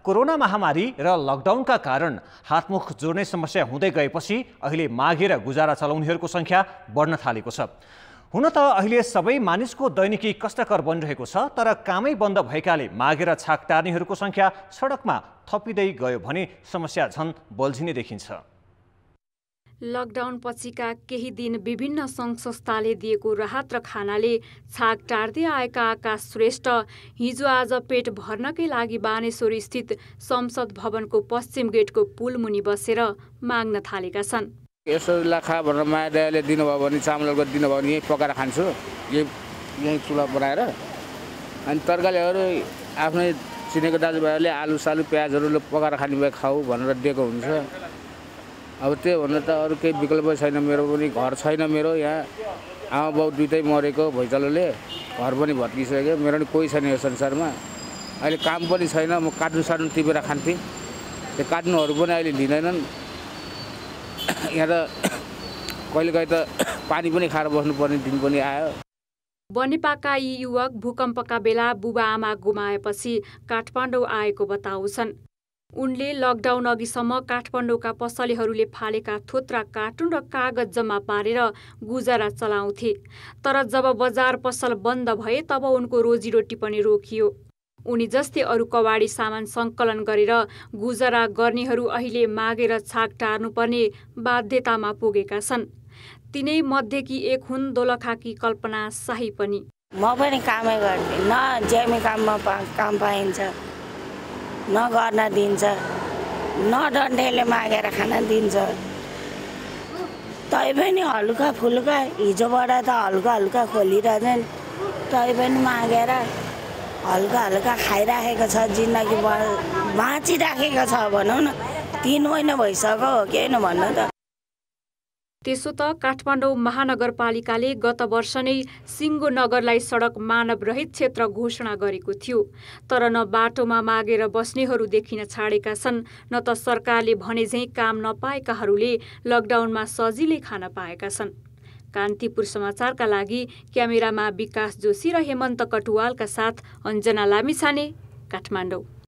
Corona महामारी र लकडाउनका कारण हातमुख जोड्ने समस्या हुँदै गएपछि अहिले मागेर गुजारा चलाउनेहरूको संख्या बढ्न थालेको छ। हुन त अहिले सबै मानिसको दैनिकी कष्टकर बनिरहेको छ, तर कामै बन्द भएकाले मागेर छाक टार्नेहरूको संख्या सडकमा थपिँदै गयो भने समस्या झन् बल्झिने देखिन्छ। लकडाउन पछिका केही दिन विभिन्न सङ्घ संस्थाले दिएको राहत र खानाले छाक टार्दै आएका आकाश श्रेष्ठ हिजो आज पेट भर्नकै लागि बानेश्वर स्थित संसद भवनको पश्चिम गेटको पुल मुनि बसेर माग्न थालेका छन्। यसो लाखा भनेर माया दयाले दिनुभयो भने, चामलको दिनुभयो भने यहीँ पकाएर खान्छु, यहीँ चुल्हा बनाएर। अनि तरकारीहरू आफ्नै चिनेको दाजुभाइहरूले आलु सालु प्याजहरू पकाएर खाने भए खाऊ भनेर दिएको हुन्छ। अब त्यो भन्दा त अरू केही विकल्प छैन। मेरो पनि घर छैन, मेरो यहाँ आमा बाउ दुइटै मरेको भुइँचालोले, घर पनि भत्किसक्यो, मेरो पनि कोही छैन यो संसारमा। अहिले काम पनि छैन, म काट्नु साट्नु टिपेर खान्थेँ, त्यो काट्नुहरू पनि अहिले लिँदैनन्। यहाँ त कहिलेकाहीँ त पानी पनि खाएर बस्नुपर्ने दिन पनि आयो। बनेपाका यी युवक भूकम्पका बेला बुबा आमा गुमाएपछि काठमाडौँ आएको बताउँछन्। उनले लकडाउन अघिसम्म काठमाडौँका पसलेहरूले फालेका थोत्रा कार्टुन र कागज जम्मा पारेर गुजारा चलाउँथे। तर जब बजार पसल बन्द भए तब उनको रोजीरोटी पनि रोकियो। उनी जस्तै अरू कवाडी सामान सङ्कलन गरेर गुजारा गर्नेहरू अहिले मागेर छाक टार्नुपर्ने बाध्यतामा पुगेका छन्। तिनै मध्येकी एक हुन् दोलखाकी कल्पना शाही पनि। म पनि कामै गर्थे, न जेमी काममा काम पाइन्छ, न गर्न दिन्छ, न डन्डेले मागेर खान दिन्छ। तै पनि हल्का फुल्का हिजोबाट त हल्का हल्का खोलिरहेछन्, तै पनि मागेर हल्का हल्का खाइराखेको छ, जिन्दगी बाँचिराखेको छ भनौँ न। 3 महिना भइसक्यो हो कि होइन भन्नु त। त्यसो त काठमाडौँ महानगरपालिकाले गत वर्ष नै सिङ्गो नगरलाई सडक मानवरहित क्षेत्र घोषणा गरेको थियो। तर न बाटोमा मागेर बस्नेहरू देखिन छाडेका छन्, न त सरकारले भने झैँ काम नपाएकाहरूले लकडाउनमा सजिलै खान पाएका छन्। कान्तिपुर समाचारका लागि क्यामेरामा विकास जोशी र हेमन्त कटुवालका साथ अञ्जना लामिछाने, काठमाडौँ।